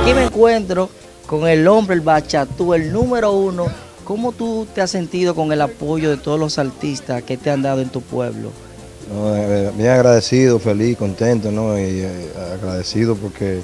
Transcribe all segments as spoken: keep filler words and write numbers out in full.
Aquí me encuentro con el hombre, el bachatú, el número uno. ¿Cómo tú te has sentido con el apoyo de todos los artistas que te han dado en tu pueblo? No, eh, bien agradecido, feliz, contento, ¿no? Y eh, agradecido porque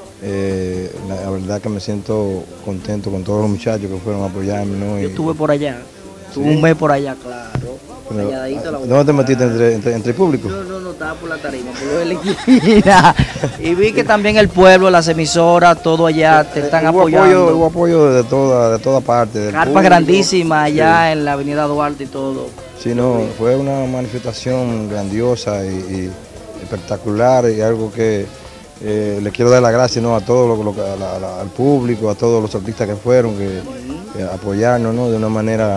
eh, la, la verdad que me siento contento con todos los muchachos que fueron a apoyarme, ¿no? Yo Y, estuve por allá, estuve ¿sí? un mes por allá, claro. Pero, Calladito la ¿dónde te boca. metiste? ¿Entre, entre, entre el público? No, no, no, estaba por la tarima, por la esquina. Y vi que también el pueblo, las emisoras, todo allá te están Eh, hubo apoyando. Apoyo, hubo apoyo de toda, de toda parte. Carpas grandísimas allá sí. En la avenida Duarte y todo. Sí, no, fue una manifestación grandiosa y, y espectacular y algo que eh, le quiero dar las gracias, ¿no? A todo lo, lo, a la, al público, a todos los artistas que fueron, que, que apoyarnos, ¿no? De una manera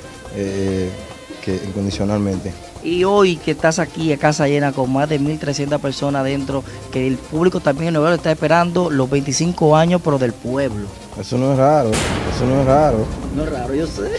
eh, que incondicionalmente. Y hoy que estás aquí a casa llena con más de mil trescientas personas adentro, que el público también en Nueva York está esperando los veinticinco años, pero del pueblo. Eso no es raro, eso no es raro. No es raro, yo sé.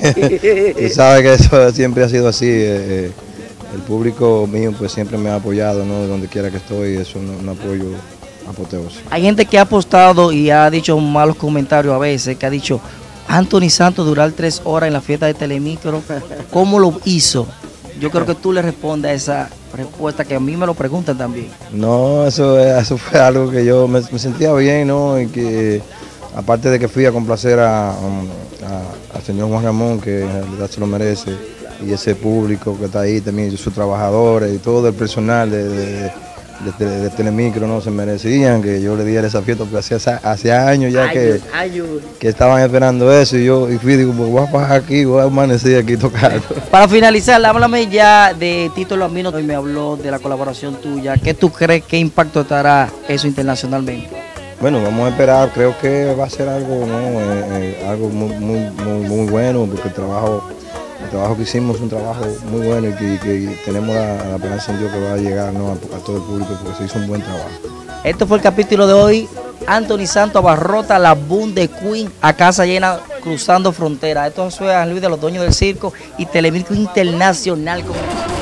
Tú sabes que eso siempre ha sido así. Eh, el público mío pues siempre me ha apoyado, ¿no? De donde quiera que estoy, eso es un, un apoyo apoteósico. Hay gente que ha apostado y ha dicho malos comentarios a veces, que ha dicho, Anthony Santos durar tres horas en la fiesta de Telemicro, ¿cómo lo hizo? Yo creo que tú le respondes a esa respuesta que a mí me lo preguntan también. No, eso, eso fue algo que yo me, me sentía bien, ¿no? Y que aparte de que fui a complacer a, a, al señor Juan Ramón, que en realidad se lo merece, y ese público que está ahí también, sus trabajadores y todo el personal de, de, de, de, de Telemicro, ¿no? Se merecían que yo le diera esa fiesta, porque hacía, hacía años ya que, que estaban esperando eso, y yo y fui, digo, pues voy a bajar aquí, voy a amanecer aquí tocando. Para finalizar, háblame ya de Tito Lambino, hoy me habló de la colaboración tuya. ¿Qué tú crees, qué impacto dará eso internacionalmente? Bueno, vamos a esperar, creo que va a ser algo, ¿no? eh, eh, algo muy, muy, muy, muy bueno, porque el trabajo, el trabajo que hicimos es un trabajo muy bueno y que, que tenemos la, la esperanza en Dios que va a llegar, ¿no? a, a todo el público, porque se hizo un buen trabajo. Esto fue el capítulo de hoy. Anthony Santos abarrota la Boom de Queen a casa llena cruzando frontera. Esto es San Luis de los Dueños del Circo y Telemicro Internacional.